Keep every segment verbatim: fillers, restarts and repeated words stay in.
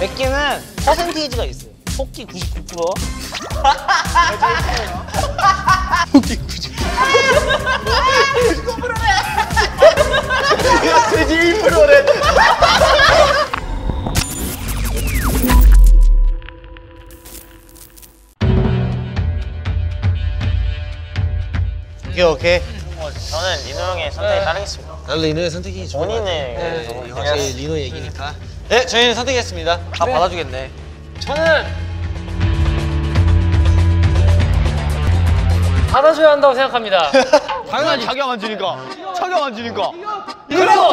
몇 개는 퍼센테이지가 있어요. 토끼 구십구 퍼센트. 토끼 구십구 퍼센트. 구십구 퍼센트래. 야, 돼지 일 퍼센트래. 오케이 오케이. 어, 저는 리노 형의 선택에 네. 따르겠습니다. 나도 리노의 선택이 좋은 것 같아. 본인의 확실히 리노 얘기니까. 네, 저희는 선택했습니다. 다 그래. 받아주겠네. 저는 받아줘야 한다고 생각합니다. 당연히 자격 안 주니까. 자격 안 주니까. 그리고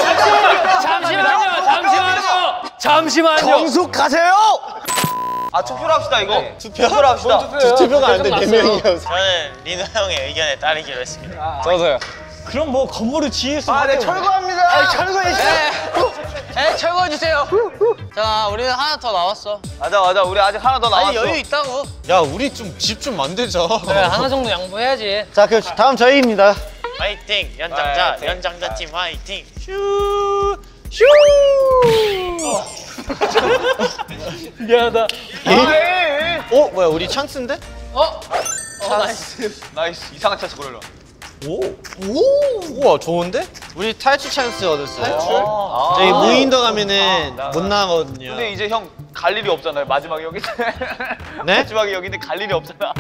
잠시만요, 잠시만요, 잠시만요. 정숙하세요. 아 투표를 합시다 이거. 네. 투표. 투표를 합시다. 투, 투표가 안 돼, 네 명이어서. 저는 리노 형의 의견에 따르기로 했습니다. 아, 저도요. 그럼 뭐 건물을 지을 수. 아, 네 철거합니다. 아, 철거해 주세요. 네, 철거해 주세요. 자, 우리는 하나 더 나왔어. 맞아, 맞아. 우리 아직 하나 더 나왔어. 아니 여유 있다고. 야, 우리 좀 집 좀 만들자. 그래, 하나 정도 양보해야지. 자, 그 다음 저희입니다. 화이팅! 연장자, 화이팅. 연장자 팀 화이팅! 슈, 슈. 미안하다. 예? 어, 뭐야, 우리 찬스인데? 어? 어, 나이스. 나이스. 이상한 찬스 고르려. 오, 오, 우와, 좋은데? 우리 탈출 찬스 얻었어요. 탈출? 아. 저희 무인도 가면은 아, 못 나가거든요. 근데 이제 형 갈 일이 없잖아요. 마지막에 여기. 네? 마지막에 여기인데 갈 일이 없잖아.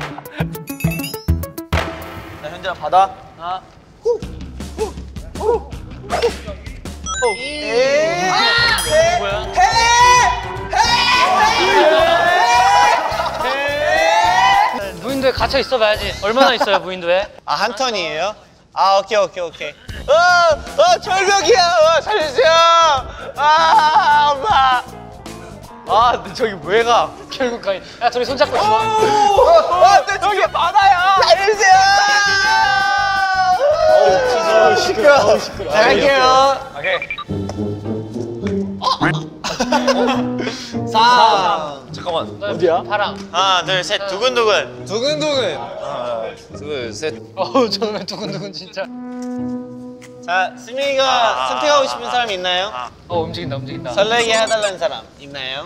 자, 현재랑 받아. 아. 후. 후. 후. 오. 에. 아, 뭐야? 무인도에 갇혀 있어봐야지. 얼마나 있어요, 무인도에? 아, 한 턴이에요? 아, 오케이, 오케이, 오케이. 어, 어, 철벽이야! 어, 살려주세요! 아, 엄마! 아, 근데 저기 왜 가? 결국 가. 야, 둘이 손잡고 있어. 어, 어, 근데 저기 바다야! 살려주세요! 어우, 시끄러워. 어우, 시끄러워. 갈게요. 오케이. 삼. 잠깐만. 어디야? 파랑. 하나, 둘, 셋, 두근두근! 두근두근. 하나, 둘, 셋. 어우, 저는 왜 두근두근 진짜. 자, 승민이가 아, 선택하고 아, 싶은 아, 사람 있나요? 아. 어, 움직인다, 움직인다. 설레게 해달라는 사람 있나요?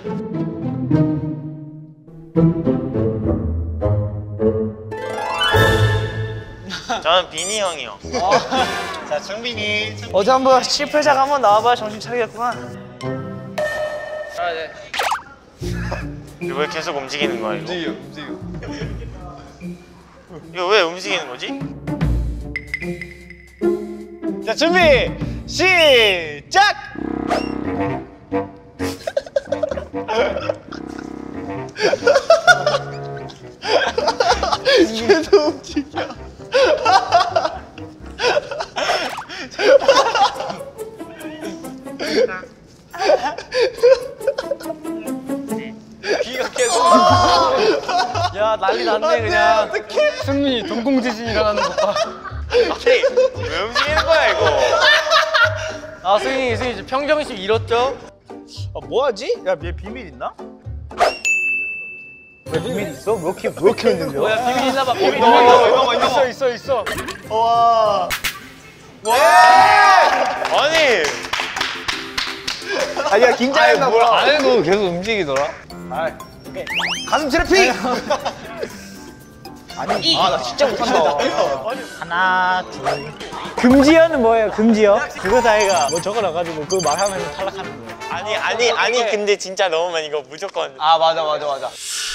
저는 비니 형이요. 자, 정빈이. 어제 한번 실패자가 한번 나와봐야 정신 차리겠구만. 아, 네. 이거 왜 계속 움직이는 거야, 이거? 움직여, 움직여. 이거 왜 움직이는 거지? 자, 준비! 시작! 계속 움직여. 귀가 계속. 야, 난리 났네, 그냥. 승민이 동공지진 일어나는 거 봐. 아니, 왜 움직이는 거야, 이거? 아, 승민이, 승민이 이제 평정심 잃었죠? 아, 뭐하지? 야, 얘 비밀 있나? 왜 비밀 있어? 왜 이렇게, 왜 이렇게 흔들려? 뭐야, 비밀 있나 봐, 비밀 이거, 있나 이거, 봐. 이거. 있어, 있어, 있어. 와. 아니! 아니야, 긴장했나 봐. 안 해도 계속 움직이더라. 가슴 트래핑! 아니, 아, 나 진짜 못한다. 하나, 둘. 금지어는 뭐예요, 금지어? 그거 다이가 뭐 적어놔가지고 그 말하면 탈락하는 거야. 아니, 아니, 아니, 근데 진짜 넣으면 이거 무조건. 아, 맞아, 맞아, 맞아.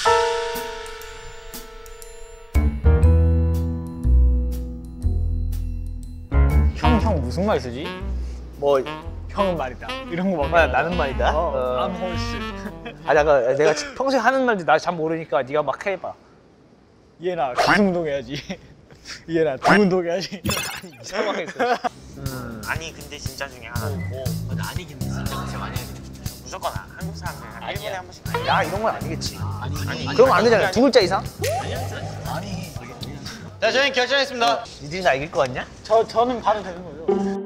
형, 형 무슨 말 쓰지? 뭐, 형은 말이다. 이런 거 막. 아, 나는 말이다. 어, I'm horse. 아, 잠깐, 내가 평소에 하는 말인지 나 잘 모르니까 네가 막 해봐. 얘나 가슴 운동해야지. 얘나 등 운동해야지. 이상하게 했어. 아니, 근데 진짜 중에 하나는 뭐. 근데 아니, 근데 진짜 그렇게 많이 해야 돼. 무조건 한국 사람들 한 일 년에 한 번씩 가요. 야, 이런 건 아니겠지. 아니, 아니. 그럼 안 되잖아. 두 글자 이상? 아니. 자, 저희는 결정했습니다. 니들이 나 이길 것 같냐? 저, 저는 봐도 되는 거죠.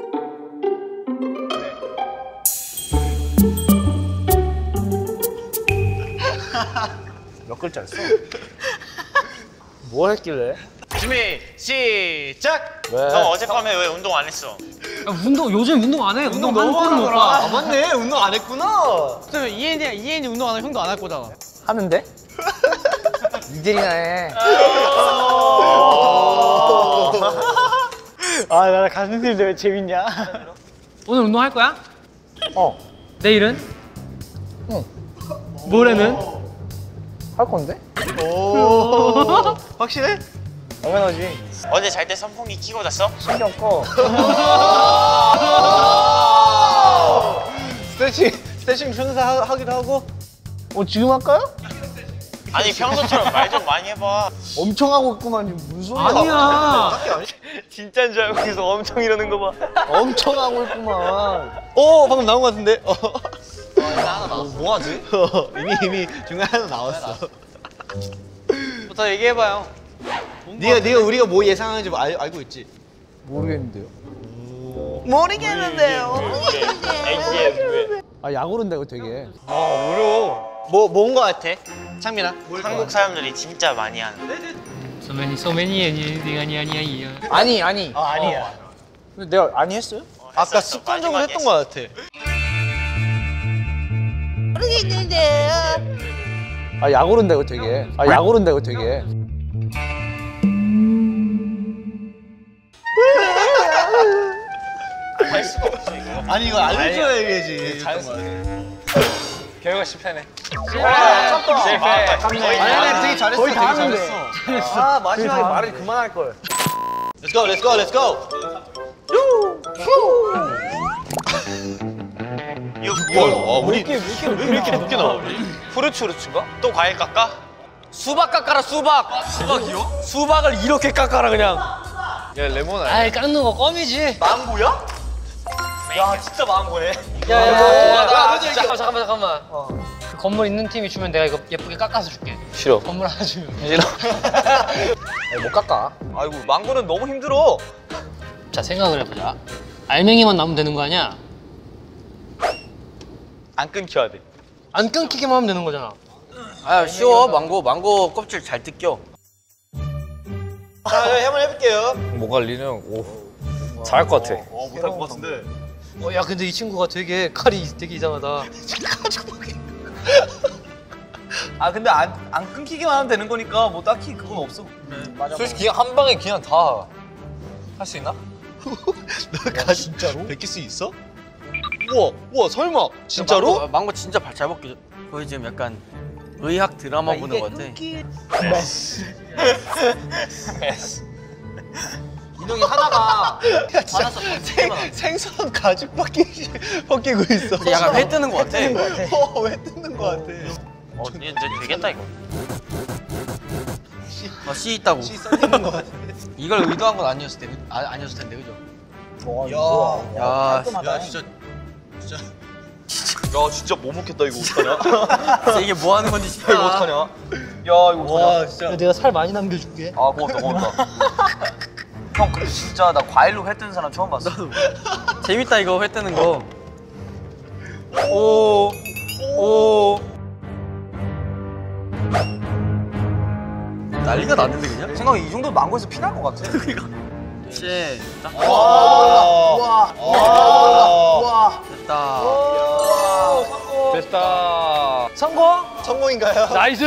몇 글자였어? 뭘 했길래? 준비, 시작! 왜? 너 어젯밤에 왜 운동 안 했어? 운동 요즘 운동 안 해. 운동 한 번은 못 봐. 아 맞네. 운동 안 했구나. 그러면 이엔이 이엔이 운동 안 하면 형도 안 할 거잖아. 하는데? 니들이나 해. 아, 나 가슴 뛰는데 왜 재밌냐? 오늘 운동할 거야? 어. 내일은? 응. 모레는? 할 건데? 오. 확실해? 당연하지. 어제 잘 때 선풍기 켜고 잤어? 신경 꺼. 스트레칭 스트레칭 순서 하기도 하고. 어, 지금 할까요? 아니 평소처럼 말 좀 많이 해봐. 엄청 하고 있구만. 지금 무슨 소리야? 아니야. 진짜인 줄 알고 계속 엄청 이러는 거 봐. 엄청 하고 있구만. 오 방금 나온 거 같은데. 어. 하나 나왔어. 뭐 하지? 이미 이미 중간에 하나 나왔어. 부터 얘기해봐요. 네가 네가 우리가 뭐 예상하는지 뭐 알, 알고 있지? 모르겠는데요. 모르겠는데요. 아, 야구른데 이거 되게. 뭐 뭔 거 같아? 창민아. 한국 사람들이 진짜 많이 하는. 소매니 소매니 아니 아니 아니 아니. 아니, 아니. 아 아니야. 근데 내가 아니 했어요? 아까 했었어. 습관적으로 마지막에 했던 거 같아. 아, 야구른데 이거 되게. 아, 야구른데 이거 되게. 할 수가 없어 이거. 아니 이거 알려줘야 얘기지. 잘했어. 결과 실패네. 실패. 아니 아니 되게 잘했어. 거의 다 되게 하는데. 잘했어. 아 마지막에 말을 그만할 걸. Let's go, let's go, let's go. 이거 와, 우리 왜 이렇게 왜 이렇게 높게 나와? 후르츠루츠인가? 또 과일 깎아? 수박 깎아라 수박. 수박이요? 수박을 이렇게 깎아라 그냥. 야 레몬 아니야? 아이 깎는 거 껌이지. 망고야? 야 진짜 망고네. 야야야. 잠깐만 잠깐만 잠깐만. 그 건물 있는 팀이 주면 내가 이거 예쁘게 깎아서 줄게. 싫어. 건물 하나 주면. 못 깎아. 아이고 망고는 너무 힘들어. 자 생각을 해보자. 알맹이만 나면 되는 거 아니야? 안 끊겨야 돼. 안 끊기기만 하면 되는 거잖아. 아 쉬워 망고 망고 껍질 잘 뜯겨. 자, 한번 해볼게요. 모갈리는 오 잘할 것 같아. 어, 못할 것 같은데. 어, 야 근데 이 친구가 되게 칼이 되게 이상하다. 아 근데 안 안 끊기기만 하면 되는 거니까 뭐 딱히 그건 없어. 솔직히 그냥 한 방에 그냥 다 할 수 있나? 너가 진짜로? 베낄 수 있어? 우와, 우와, 설마 진짜로? 망고, 망고 진짜 발 잘 벗겨. 거의 지금 약간 의학 드라마 보는 것 같아. 인형이 하다가 받았어. 생선 가죽 벗기, 벗기고 있어. 약간 회 뜨는 것 같아. 어, 왜 뜯는 것 같아? 어, 이제 되겠다 이거. 어, 씨 있다고. 씨 썰리는 것 같아. 이걸 의도한 건 아니었을 텐데, 아, 아니었을 텐데, 그죠? 야, 야, 야, 진짜, 진짜. 야, 진짜 못 먹겠다 이거 어떡하냐? 진짜 이게 뭐 하는 건지 싶다. 이거 어떡하냐? 야, 이거 와, 진짜. 내가 살 많이 남겨줄게. 아, 고맙다, 고맙다. 형, 근데 진짜 나 과일로 회 뜨는 사람 처음 봤어. 재밌다, 이거 회 뜨는 거. 오, 오. 난리가 났는데, 그냥? 생각에 이 정도 망고에서 피날 것 같아. 씨. 와, 와, 와, 와. 됐다. 됐다. 성공? 성공인가요? 나이스.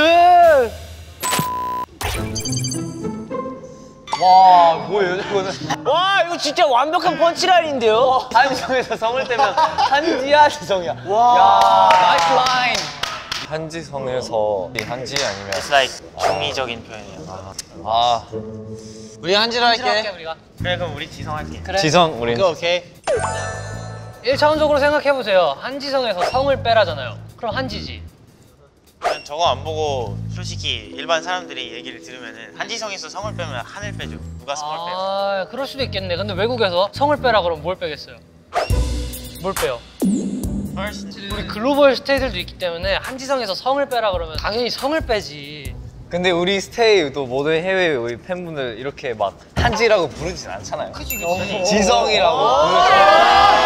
와, 뭐예요, 이거는? 와, 이거 진짜 완벽한 펀치라인인데요? 한지성에서 성을 떼면 한지야, 지성이야. 와, 나이스 라인. 한지성에서 한지 아니면 It's like 중의적인 표현이야. 아 우리 한지로 할게. 우리가. 그래 그럼 우리 지성할게. 그래. 지성 우린 오케이, 오케이. 일 차원적으로 생각해보세요. 한지성에서 성을 빼라잖아요. 그럼 한지지. 난 저거 안 보고 솔직히 일반 사람들이 얘기를 들으면은 한지성에서 성을 빼면 한을 빼줘. 누가 성을 빼? 아, 그럴 수도 있겠네. 근데 외국에서 성을 빼라 그러면 뭘 빼겠어요? 뭘 빼요? 우리 글로벌 스테이들도 있기 때문에 한지성에서 성을 빼라 그러면 당연히 성을 빼지. 근데 우리 스테이도 모든 해외 우리 팬분들 이렇게 막 한지라고 부르진 않잖아요. 그치 그치. 지성이라고 부르죠.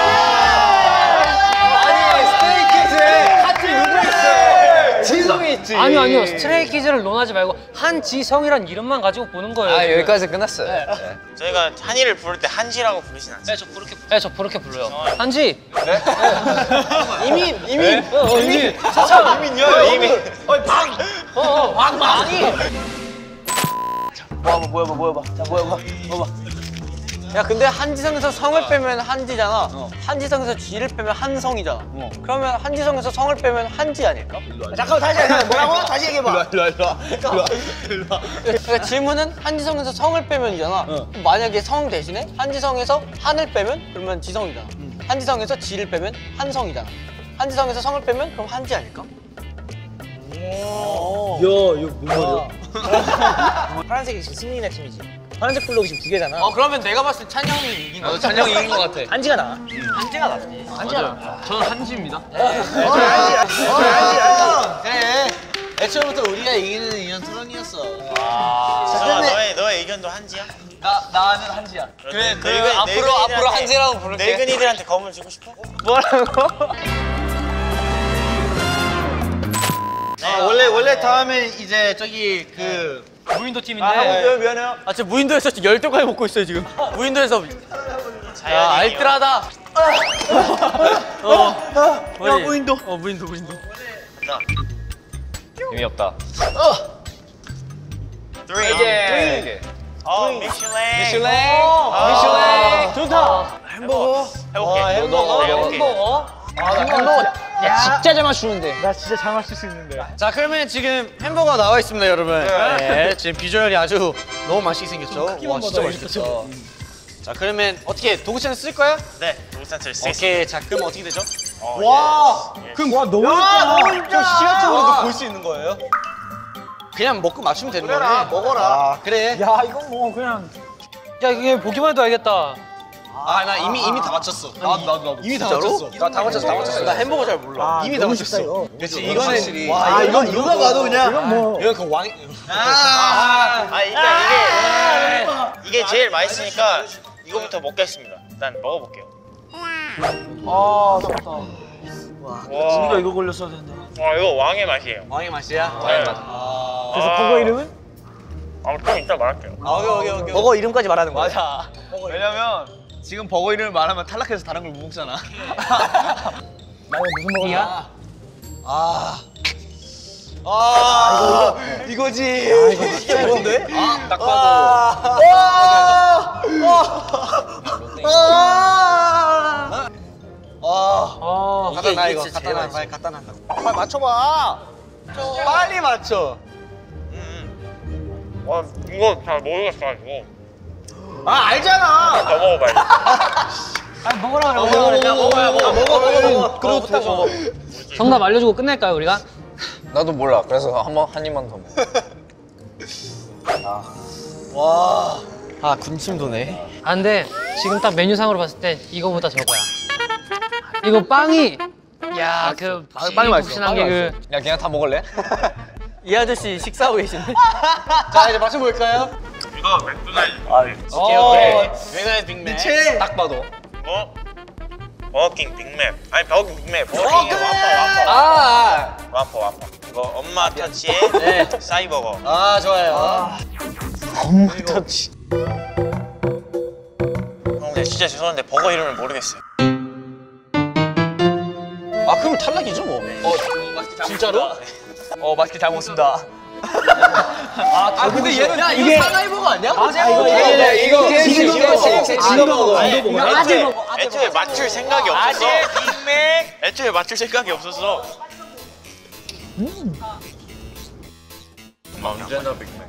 아니 스테이키즈에 한지 누구 있어요? 지성이 있지. 그치. 아니 아니요 스트레이키즈를 논하지 말고 한지성이란 이름만 가지고 보는 거예요. 아 지금. 여기까지 끝났어요. 네. 네. 저희가 한이를 부를 때 한지라고 부르진 않죠. 네, 저 그렇게 네, 저 그렇게 불러요. 한지. 네? 이민 이민 어, 어, 이민. 차차 이민이요 이민. 어이 방. 어, 어, 막 많이. 모여봐 모여봐 모여봐 자 모여봐 모여봐 야 근데 한지성에서 성을 빼면 한지잖아 한지성에서 지를 빼면 한성이잖아 그러면 한지성에서 성을 빼면 한지 아닐까? 잠깐만 다시 해. 뭐라고? 다시 얘기해봐. 일로 와 일로 와 일로 와. 그러니까 질문은 한지성에서 성을 빼면이잖아 만약에 성 대신에 한지성에서 한을 빼면 그러면 지성이잖아 한지성에서 지를 빼면 한성이잖아 한지성에서 성을 빼면 그럼 한지 아닐까? 파란색이 지금 승리의 팀이지. 파란색 블록이 지금 두 개잖아. 어 그러면 내가 봤을 때 찬영이 이긴 거야 찬영이 이긴 것 같아. 한지가 나. 한지가 낫지 한지가 나. 저는 한지입니다. 어 한지. 어 한지. 그래. 애초부터 우리가 이기는 인연 토론이었어. 지성아 너의 너의 의견도 한지야? 나, 나는 한지야 그래 늙은- 그러면 앞으로 늙은이들한테- 앞으로 한지라고 부를게. 늙은이들한테 검을 주고 싶어? 뭐라고? 아, 원래 원래 다음에 이제 저기 그 무인도 팀인데. 아, 미안해요. 아 진짜 무인도에서 열대과일 먹고 있어요 지금 무인도에서 야 자연이 알뜰하다 어, 야 무인도 어 무인도 무인도 재미없다. three. 네 개. 어 미슐랭. 미슐랭. 미슐랭. 좋다. 햄버거. 해볼게. 와, 햄버거. 해볼게. 햄버거. 아, 나 햄버거. 야, 진짜 잘 맞추는데. 나 진짜 잘 맞출 수 있는데. 자, 그러면 지금 햄버거 나와 있습니다, 여러분. 네. 지금 비주얼이 아주 너무 맛있게 생겼죠? 와, 진짜 맛있겠다. 자, 그러면 어떻게 도구채는 쓸 거야? 네, 노산철 쓰겠습니다. 오케이. 자, 그럼 어떻게 되죠? 어, 와! 예. 그럼 와, 너무 예쁘다. 저 시각적으로도 볼 수 있는 거예요? 그냥 먹고 맞추면 되는 거네. 먹어라. 아, 그래. 야 이건 뭐 그냥. 야 이게 보기만 해도 알겠다. 아, 나 이미 이미 다 맞췄어. 나도 나도 나도. 이미 다 맞췄어. 나 다 맞췄어. 다 맞췄어. 나 햄버거 잘 몰라. 이미 다 맞췄어. 그렇지. 이거는 확실히. 와, 아, 이건 누가 봐도 그냥 이건 뭐. 이건 그 왕. 아, 아, 일단 이게 이게 제일 맛있으니까 이거부터 먹겠습니다. 일단 먹어볼게요. 아 좋다. 와, 우리가 이거 걸렸어야 되는데. 와 이거 왕의 맛이에요. 왕의 맛이야. 왕의 맛. 아, 그래서 버거 이름은? 아, 좀 이따 말할게요. 아, 오케이 오케이 오케이. 버거 이름까지 말하는 거야. 맞아. 왜냐면 지금 버거 이름을 말하면 탈락해서 다른 걸 못 먹잖아. 나 이거 무슨 버거야? 아. 아, 이거, 이거지. 이게 뭔데? 아, 딱 봐도. 아, 아, 아, 아, 갖다 놔 이거. 진짜 갖다 제일 놔. 맛있어. 빨리 갖다 놔. 빨리 맞춰봐. 빨리 맞춰. 음. 와 이거 잘 모르겠어가지고 아, 알잖아. 더 먹어봐야지. 아니 먹으라 그래. 먹어, 먹으라 그래. 먹어, 먹어, 먹어, 먹어, 먹어. 그러고 딱 먹어. 정답 알려주고 끝낼까요 우리가? 나도 몰라. 그래서 한번 한 입만 더 먹어. 와. 아, 군침 도네. 아 근데 지금 딱 메뉴상으로 봤을 때 이거보다 저거야. 이거 빵이 야그 빵이 맛있어, 푹신한 빵이 게 그 야 그냥 다 먹을래? 이 아저씨 식사하고 계신데 자, 이제 맞춰볼까요? 이거 맥도날드. 오케이, 오케이. 맥도날드 빅맥. 딱 봐도. 뭐? 버거킹 빅맥. 아니 버거킹 빅맥. 버거킹의 와퍼 와퍼. 아. 와퍼 와퍼. 이거 엄마 터치의 싸이버거. 아, 좋아요. 엄마 터치. 형 근데 진짜 죄송한데 버거 이름을 모르겠어요. 아, 그럼 탈락이죠, 뭐. 어, 진짜로? 어 맛있게 잘 먹습니다. 아, 근데 얘는 야, 이게- 이거 사나이버거 아니야? 아 이거 네, 이거 이거 진거 진거 진거 아니, 이거 애초에, 아재 먹어. 애초에 맞출 생각이 없었어. 빅맥. 애초에 맞출 생각이 없었어. 언제나 빅맥.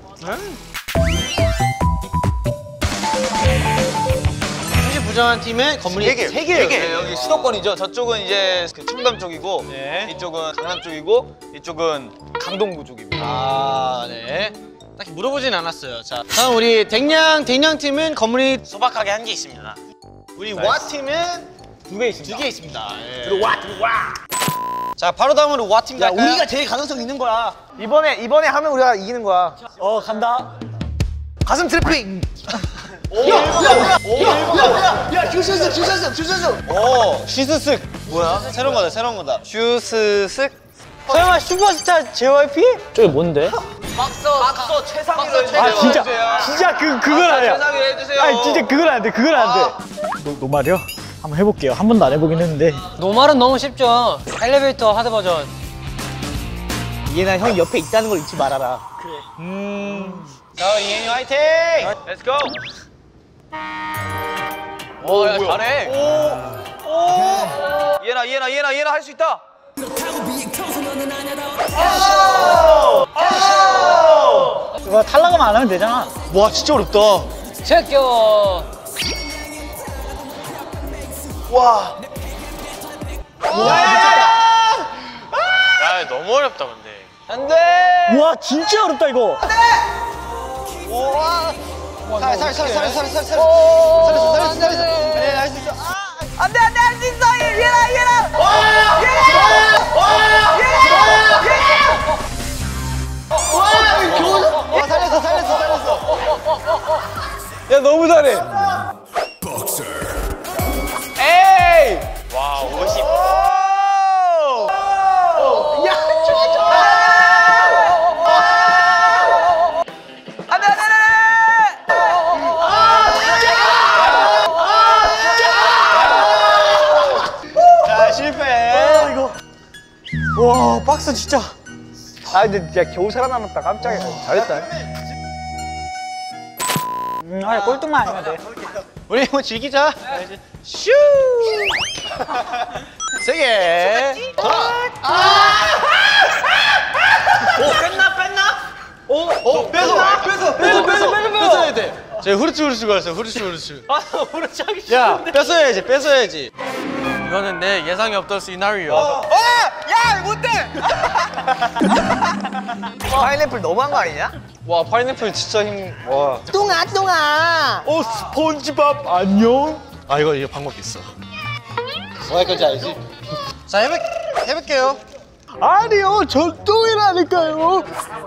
사실 부정한 팀은 건물이 세 개, 세 개예요. 세 개. 네, 여기 수도권이죠. 저쪽은 이제 그 충남 쪽이고, 이쪽은 강남 쪽이고, 이쪽은 강동구 쪽입니다. 아, 네. 딱히 물어보진 않았어요. 자, 다음 우리 댕냥 댕냥 팀은 건물이 소박하게 한 개 있습니다. 우리 와 팀은 두 개 있습니다. 두 개 있습니다. 들어와, 들어와. 자, 바로 다음으로 와 팀 갈까요? 우리가 제일 가능성 있는 거야. 이번에 이번에 하면 우리가 이기는 거야. 어 간다. 가슴 트래핑. 오, 야, 야, 야, 야, 슈스스, 슈스스, 슈스스. 오, 슈스스. 뭐야? 새로운 거다, 새로운 거다. 슈스슥. 설마 슈퍼스타 제이와이피? 저게 뭔데? 박서 최상위로 해주세요. 아 진짜 진짜 그 그건 아니야. 최상위로 해주세요. 아니 진짜 그건 안 돼. 그건 안 돼. 노, 노말이요? 한번 해볼게요. 한 번도 안 해보긴 했는데. 노말은 너무 쉽죠. 엘리베이터 하드 버전. 이해나 형 옆에 있다는 걸 잊지 말아라. 자, 이현이 화이팅! Let's go! 오, 야, 잘해. 오, 오. 이현아, 이현아, 이현아, 이현아 할 수 있다. 이거 탈락하면 안 하면 되잖아. 와, 진짜 어렵다. 제껴. 와. 야 너무 어렵다 근데. 안 돼. 와 진짜 어렵다 이거. 살, 살, 살, 살, 살, 살, 살. 살렸어, 살렸어, 살렸어. 네, 할 수 있어. 안돼 안돼 할 수 있어 얘라 얘라. 와, 살렸어, 살렸어, 살렸어. 야 너무 잘해. 에이! 와 오십. 안돼, 안돼, 자, 실패. 이거. 와 박스 진짜. 아 근데 진짜 겨우 살아남았다. 깜짝이야. 잘했다. 음, 아 꼴등만 아니면 돼. 우리 뭐 즐기자. 슈! 세 개. 돌아. 오, 뺐나, 뺐나? 오, 오, 뺏어, 뺏어, 뺏어, 뺏어, 뺏어야 돼. 제가 후르츠 후르츠 걸었어요. 후르츠 후르츠. 아, 후르츠 하기 야, 싫은데. 뺏어야지, 뺏어야지. 이거는 내 예상이 없던 시나리오. 어, 야, 못돼. 파인애플 너무한 거 아니냐? 와 파인애플 진짜 힘. 와. 뚱아 뚱아. 오 스폰지밥 안녕. 아, 이거 이거 방법 있어. 뭐 할 건지 알지? 자, 해볼 해볼게요. 아니요 전 똥이라니까요.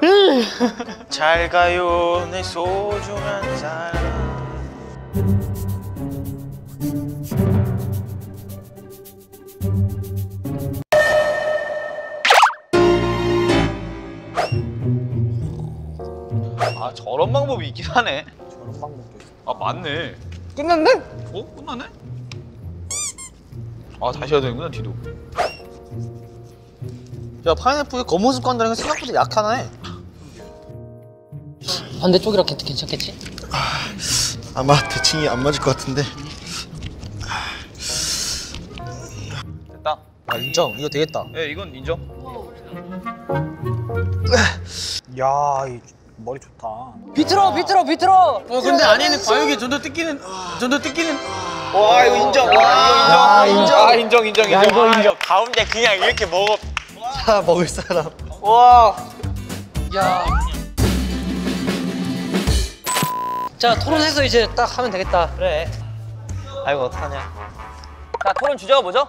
잘 가요 내 소중한 사람. 아, 저런 방법이 있긴 하네. 저런 방법도 있어. 아, 맞네. 끝났네? 어? 끝나네? 아, 다시 해야 되는구나, 뒤로. 야, 파인애플 겉모습 간다는 게 생각보다 약하네. 반대쪽이라 괜찮겠지? 아마 대칭이 안 맞을 것 같은데. 됐다. 아 인정. 이거 되겠다. 예, 이건 인정. 야, 이 머리 좋다. 비틀어, 비틀어, 비틀어. 어, 근데 안에는 과육이 좀 더 뜯기는, 좀 더 뜯기는. 와 이거 인정. 와, 이거 인정. 아, 인정, 인정, 인정. 야 이거 인정. 가운데 그냥 이렇게 먹어. 자, 먹을 사람. 와. 야. 자, 토론해서 이제 딱 하면 되겠다. 그래. 아이고 어떡하냐. 자 토론 주제가 뭐죠?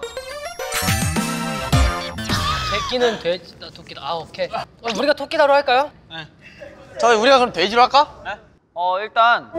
새끼는 돼지, 나 토끼다. 아, 오케이. 어, 우리가 토끼다로 할까요? 저 우리가 그럼 돼지로 할까? 어 일단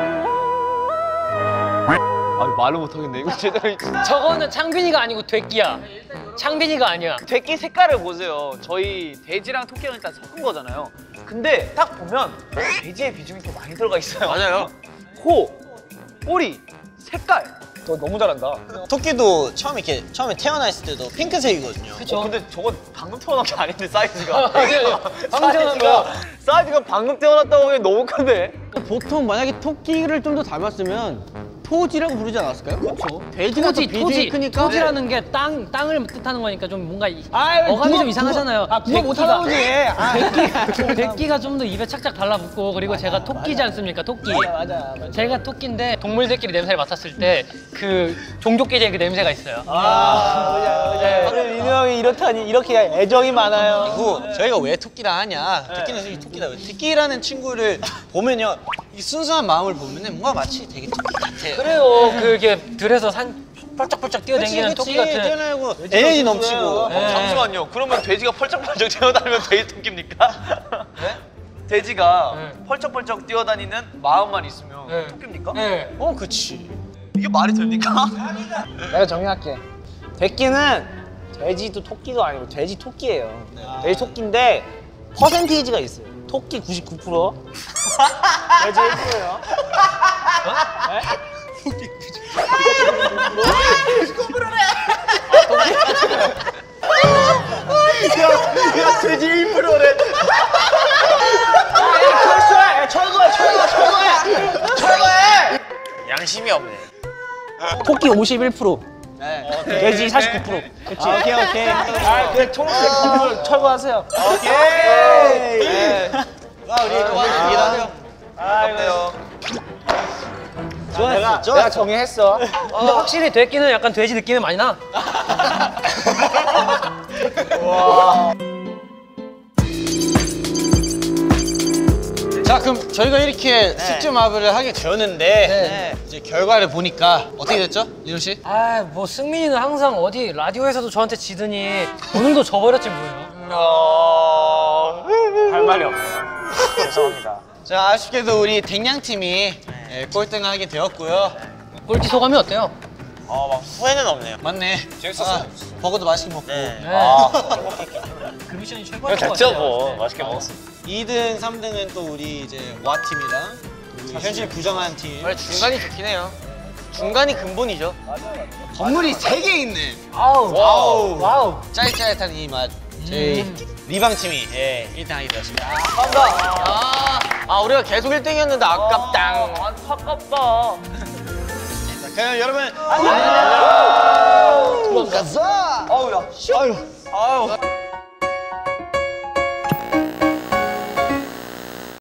아 말을 못하겠네. 이거 제대로. 저거는 창빈이가 아니고 돼끼야. 창빈이가 아니야. 돼끼 색깔을 보세요. 저희 돼지랑 토끼랑 일단 섞은 거잖아요. 근데 딱 보면 돼지의 비중이 더 많이 들어가 있어요. 맞아요. 코, 꼬리, 색깔. 너 너무 잘한다. 토끼도 처음에 이렇게 처음에 태어나 있을 때도 핑크색이거든요. 그쵸? 어, 근데 저건 방금 태어난 게 아닌데 사이즈가. 아니요, 방금 태어난 사이즈가 거야. 사이즈가 방금 태어났다고 하기엔 너무 큰데. 보통 만약에 토끼를 좀 더 닮았으면 토지라고 부르지 않았을까요? 그렇죠. 돼지가 토지, 더 비중이 토지. 크니까. 토지라는 게 땅, 땅을 뜻하는 거니까 좀 뭔가 이- 아이, 어감이 그거, 좀 이상하잖아요. 그거, 아, 그거 못 하나 보지. 아. 돼끼가, 돼끼가 좀 더 입에 착착 달라붙고 그리고 제가 토끼지 않습니까? 토끼. 맞아, 맞아. 제가 토끼인데 동물들끼리 냄새를 맡았을 때 그 종족끼리의 그 냄새가 있어요. 아, 맞아, 맞아. 민우 형이 이렇다니 이렇게 애정이 많아요. 그리고 저희가 왜 토끼라 하냐? 토끼는 솔직히 토끼다. 왜? 토끼라는 친구를 보면요, 이 순수한 마음을 보면은 뭔가 마치 되게 토끼 같아요. 그래요. 그게 들에서 산 펄쩍펄쩍 뛰어다니는 토끼 같은. 뛰어나고 에너지 넘치고. 네. 잠시만요. 그러면 돼지가 펄쩍펄쩍 뛰어다니면 돼지 토끼입니까? 네? 돼지가 네. 펄쩍펄쩍 뛰어다니는 마음만 있으면 네. 토끼입니까? 네. 어, 그치. 이게 말이 됩니까? 내가 정리할게. 돼끼는 돼지도 토끼도 아니고 돼지 토끼예요. 돼지 토끼인데 퍼센테이지가 있어요. 토끼 구십구 퍼센트, 돼지 일 퍼센트예요. 네? 토끼 구십구 퍼센트래. 야, 야, 돼지 일 퍼센트래. 철수해, 철거해, 철거, 철거해, 철거해. 양심이 없네. 토끼 오십일 퍼센트. 네. 돼지 사십구 퍼센트. 그치? 아, 오케이, 오케이. 아, 그 초록색 건물 철거하세요. 오케이. 네. 와, 우리 그만 일하세요. 아깝네요. 좋았어. 내가, 내가 정리했어. 근데 확실히 돼끼는 약간 돼지 느낌이 많이 나. 와. 자, 그럼 저희가 이렇게 네. 숙제 마블을 하게 되었는데 네. 이제 결과를 보니까 어떻게 됐죠, 리노 씨? 아, 뭐 승민이는 항상 어디 라디오에서도 저한테 지더니 오늘도 져버렸지 뭐예요. 할 말이 없네요. 죄송합니다. 자, 아쉽게도 우리 댕냥 팀이 예, 꼴등을 하게 되었고요. 꼴찌 소감이 어때요? 어, 막 후회는 없네요. 맞네. 재밌었어. 아, 버거도 맛있게 먹고. 네. 네. 아. 그 미션이 최고였던 것 됐죠 같아요. 뭐 맛있게 먹었어. 이 등, 삼 등은 또 우리 이제 와 팀이랑 우리 현실 부정한 팀. 원래 중간이 좋긴 해요. 중간이 근본이죠. 건물이 세 개 있네. 아우, 와우. 와우. 짜릿짜릿한 이 맛. 저희 리방 팀이 예, 일 등 하게 되었습니다. 아, 아, 우리가 계속 일 등이었는데 아깝다. 아깝다. 그럼 여러분 가자. 아우 야. 아유. 아유.